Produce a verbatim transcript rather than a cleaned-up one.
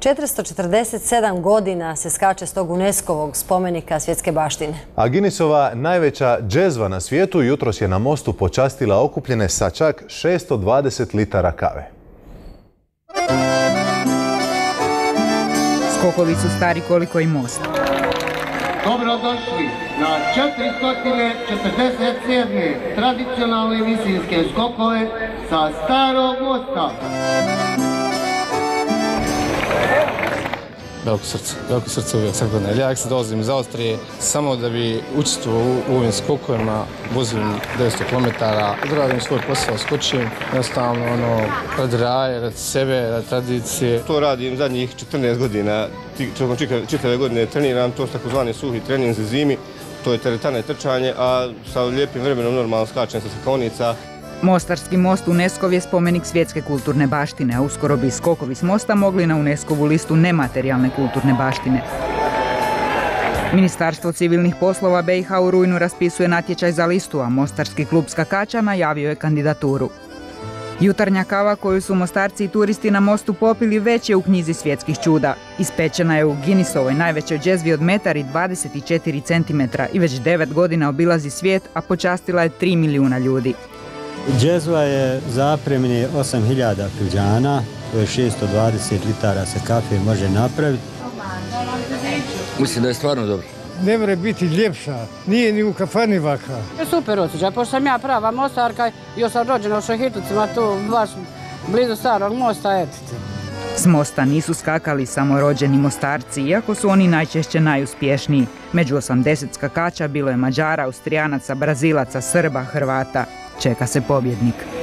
četiristo četrdeset sedam godina se skače s tog UNESCO-vog spomenika svjetske baštine. A Guinnessova najveća džezva na svijetu jutros je na mostu počastila okupljene sa čak šesto dvadeset litara kave. Skokovi su stari koliko i most. Dobrodošli na četiristo četrdeset sedme tradicionalne visinske skokove sa Starog mosta. Veliko srce, veliko srce uvijek svake godine. Ja se dolazim iz Austrije samo da bi učestvovao u ovim skokovima, vozim devetsto kilometara, odradim svoj posao, skočim, jednostavno ono, radi raje, radi sebe, radi tradicije. To radim zadnjih četrnaest godina, čekom čitave godine treniram, to su takozvani suhi trening za zimi, to je teretana i trčanje, a sa lijepim vremenom normalno skačem sa skakaonica. Mostarski most UNESCO-v je spomenik svjetske kulturne baštine, a uskoro bi skokovi s mosta mogli na UNESCO-vu listu nematerijalne kulturne baštine. Ministarstvo civilnih poslova B i H u rujnu raspisuje natječaj za listu, a Mostarski klub skakača najavio je kandidaturu. Jutarnja kava koju su Mostarci i turisti na mostu popili već je u knjizi svjetskih čuda. Ispečena je u Guinnessovoj najvećoj džezvi od metar i dvadeset četiri centimetra i već devet godina obilazi svijet, a počastila je tri milijuna ljudi. Džezva je zapremni osam hiljada finđana, to je šesto dvadeset litara se kafe može napraviti. Mislim da je stvarno dobro. Ne može biti ljepša, nije ni u kafani vaka. Super osjećaj, pošto sam ja prava Mostarka, još sam rođena u Šahitovcima, tu baš blizu Starog mosta, eto. S mosta nisu skakali samo rođeni Mostarci, iako su oni najčešće najuspješniji. Među osamdeset skakača bilo je Mađara, Austrijanaca, Brazilaca, Srba, Hrvata. Čeka se pobjednik.